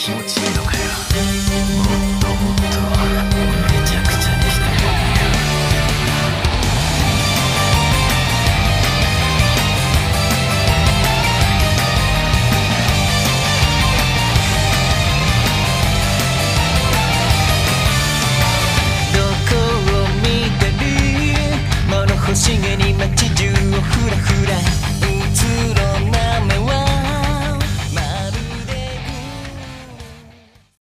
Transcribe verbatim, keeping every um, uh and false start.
気持ちいいのかよ。もっともっとめちゃくちゃにしてあげるよ。どこを見てる物欲しげに街中をフラフラ